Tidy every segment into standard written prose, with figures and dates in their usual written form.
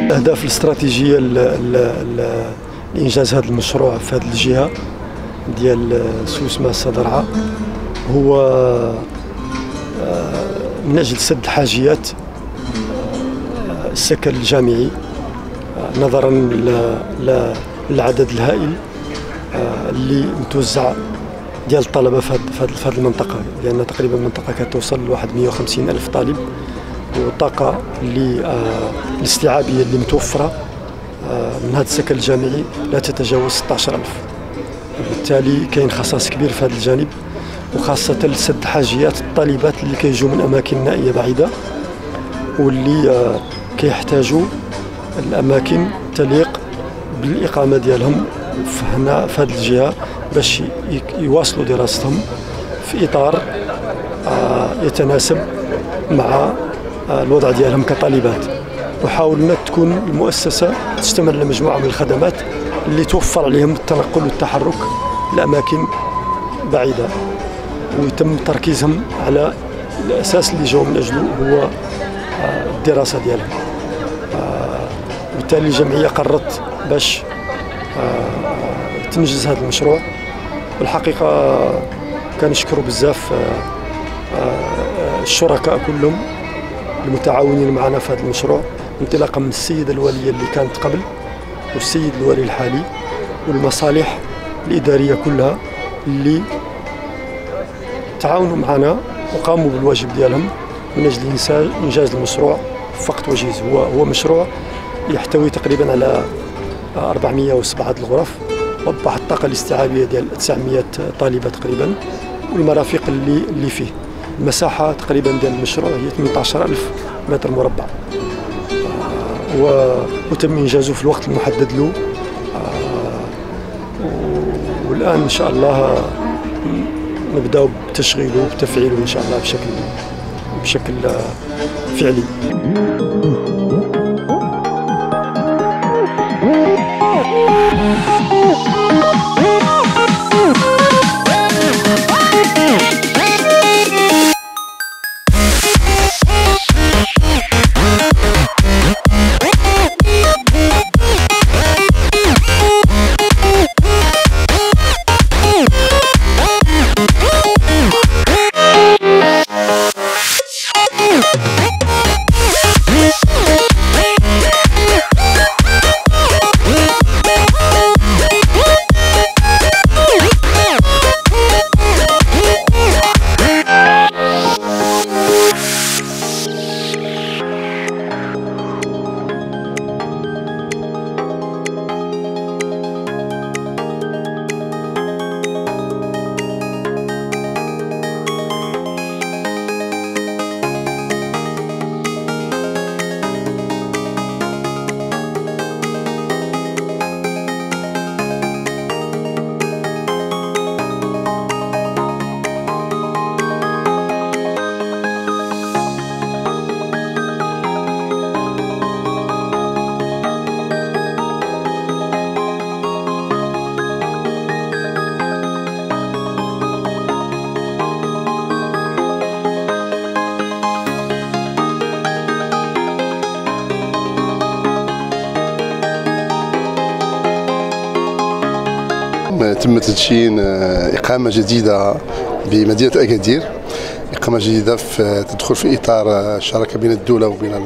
الأهداف الاستراتيجية لإنجاز هذا المشروع في هذه الجهة ديال سوس ماسة درعا هو من أجل سد الحاجيات السكن الجامعي نظرا للعدد الهائل اللي متوزع ديال الطلبة في هذه المنطقة، لأن تقريبا المنطقة كتوصل ل 150 ألف طالب، والطاقة الاستيعابية اللي متوفرة من هذا السكن الجامعي لا تتجاوز 16 ألف. بالتالي كاين خصاص كبير في هذا الجانب، وخاصة لسد حاجيات الطالبات اللي كيجوا من أماكن نائية بعيدة واللي كيحتاجوا الأماكن تليق بالإقامة ديالهم هنا في هذه الجهة باش يواصلوا دراستهم في إطار يتناسب مع الوضع ديالهم كطالبات. وحاولنا تكون المؤسسة تشتمل على مجموعة من الخدمات اللي توفر عليهم التنقل والتحرك لأماكن بعيدة، ويتم تركيزهم على الأساس اللي جاوا من أجله هو الدراسة ديالهم. بالتالي الجمعية قررت باش تنجز هذا المشروع، والحقيقة كنشكروا بزاف الشركاء كلهم المتعاونين معنا في هذا المشروع، انطلاقا من السيدة الوالية اللي كانت قبل والسيد الوالي الحالي والمصالح الإدارية كلها اللي تعاونوا معنا وقاموا بالواجب ديالهم من أجل إنجاز المشروع في وقت وجيز. هو مشروع يحتوي تقريبا على 407 الغرف وضح الطاقة الاستيعابية ديال 900 طالبة تقريبا، والمرافق اللي فيه. المساحة تقريبا ديال المشروع هي 18,000 متر مربع، وتم إنجازه في الوقت المحدد له. والآن إن شاء الله نبدأ بتشغيله وبتفعيله إن شاء الله بشكل فعلي. تم تدشين إقامة جديدة بمدينة أكادير، إقامة جديدة تدخل في إطار شراكة بين الدولة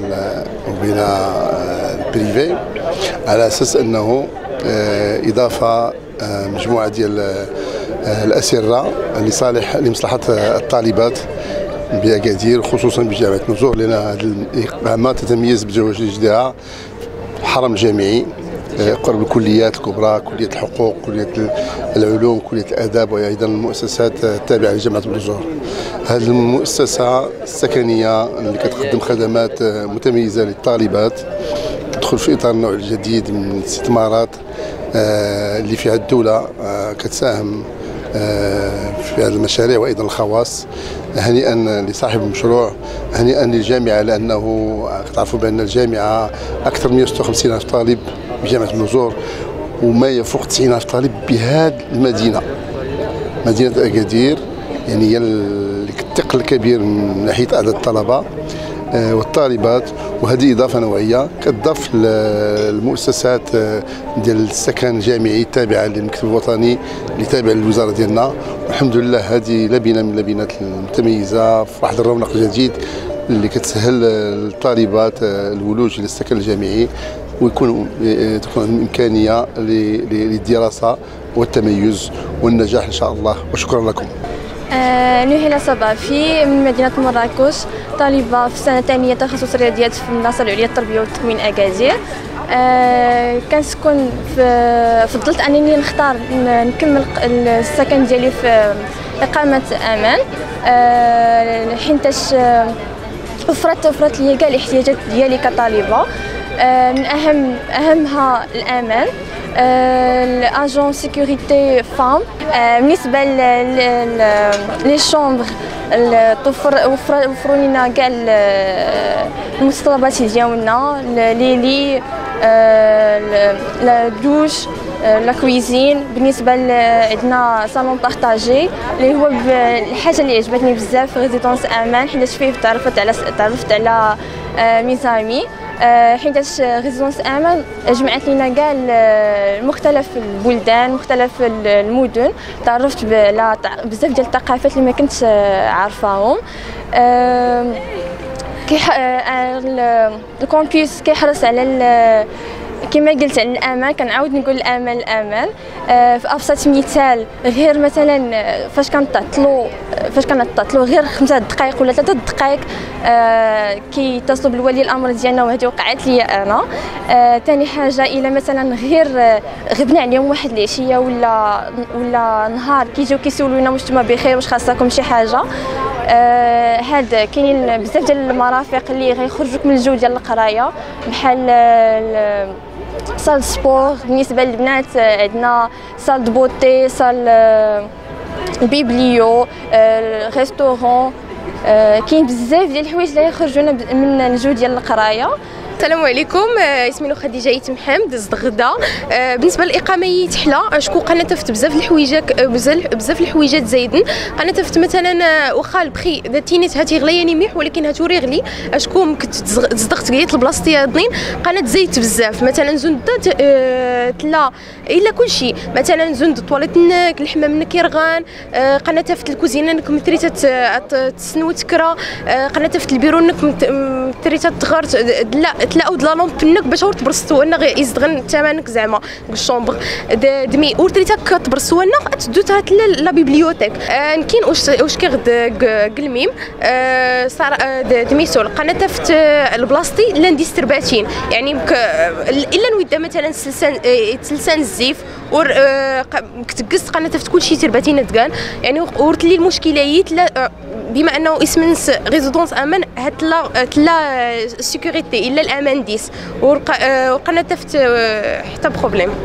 وبين البريفي، على أساس أنه إضافة مجموعة ديال الأسرة لمصلحة الطالبات بأكادير، خصوصا بجامعة نزور، لأن هذه الإقامة تتميز بتواجدها الحرم الجامعي قرب الكليات الكبرى، كلية الحقوق، كلية العلوم، كلية الآداب، وأيضا المؤسسات التابعة لجامعة بلوزور. هذه المؤسسة السكنية اللي كتقدم خدمات متميزة للطالبات تدخل في إطار النوع الجديد من الاستثمارات اللي فيها الدولة كتساهم في هذه المشاريع وأيضا الخواص. هنيئا لصاحب المشروع، هنيئا للجامعة، لأنه تعرفوا بأن الجامعة أكثر من 156 ألف طالب بجامعة بلوزور، وما يفوق 90 ألف طالب بهذه المدينة، مدينة أكادير. يعني هي الثقل الكبير من ناحية عدد الطلبة. والطالبات، وهذه اضافه نوعيه كتضاف للمؤسسات ديال السكن الجامعي التابعه للمكتب الوطني اللي تابع للوزاره ديالنا. والحمد لله هذه لبنه من اللبنات المتميزه في واحد الرونق جديد اللي كتسهل للطالبات الولوج للسكن الجامعي، تكون الامكانيه للدراسه والتميز والنجاح ان شاء الله. وشكرا لكم. نهيلة صبافي من مدينة مراكش، طالبة في السنة الثانية تخصص رياضيات في المدرسة العليا للتربية والتكوين أكادير. كنسكن فضلت أنني نختار نكمل السكن ديالي في إقامة أمان، حينتاش وفرت لي كاع الاحتياجات ديالي كطالبة. من أهمها الأمان، الاجون سيكوريتي فام. بالنسبه لي شومبر وفروا لنا كاع المتطلبات ديالنا، لي لا دوش، لا كويزين. بالنسبه عندنا صالون بارطاجي اللي هو الحاجه اللي عجبتني بزاف في ريزيدونس امان، حيت فيه تعرفت على ميزامي، حيت ريزيدونس امان جمعت لينا كاع مختلف البلدان، مختلف المدن، تعرفت على بزاف ديال الثقافات اللي ما كنتش عارفاهم. الكومبيوس كيحرص على كما قلت على الامان، كنعاود نقول الامان. في ابسط مثال، غير مثلا فاش كنعطلوا غير 5 دقائق ولا 3 دقائق كيتصلوا بالولي الامر ديالنا، وهذه وقعت لي انا. ثاني حاجه، الا مثلا غير غبنا عليهم واحد العشيه ولا نهار، كيجيو كيسولونا واش نتوما بخير، واش خاصكم شي حاجه. هاد كاينين بزاف ديال المرافق اللي غيخرجوك من الجو ديال القرايه، بحال صال سبور. بالنسبه للبنات عندنا صال دبوتي، صال البيبليو، ريستورون. كاين بزاف ديال الحوايج اللي يخرجونا من الجو ديال القرايه. السلام عليكم، اسمي خديجه ايت محمد زغدا. بالنسبه للاقامه تحله شكون قناتفت بزاف الحويجات زايدين. قناتفت مثلا واخا البخي تينيت هاتي غلياني مليح، ولكن هاتو ريغلي اشكون كنت تصدقت قليت البلاصتي ضنين. قناه زيت بزاف، مثلا زند تلا الا كلشي، مثلا زند طواليت نك، الحمام نك يرغان. قناتفت الكوزينه نك متريت تسنو تكرا. قناتفت البيرو نك متريت تغار تلاقوا د لا لامب نك باش تبرستو انا غير يزدغن ثمنك زعما الشومبر دمي ورتريتا كتبرسو انا تدوتها لا بيبليوتيك. كاين واش كيغد قلميم دميسول قناتفت البلاصتي لاندي سترباتين، يعني الا نويدا مثلا سلسان الزيف كتقص قناتفت كلشي ترباتين دكان، يعني ورت لي المشكله بما انه اسم ريزيدونس امان هتلا سيكوريتي الا الامان 10 وقناتفت حتى بروبليم.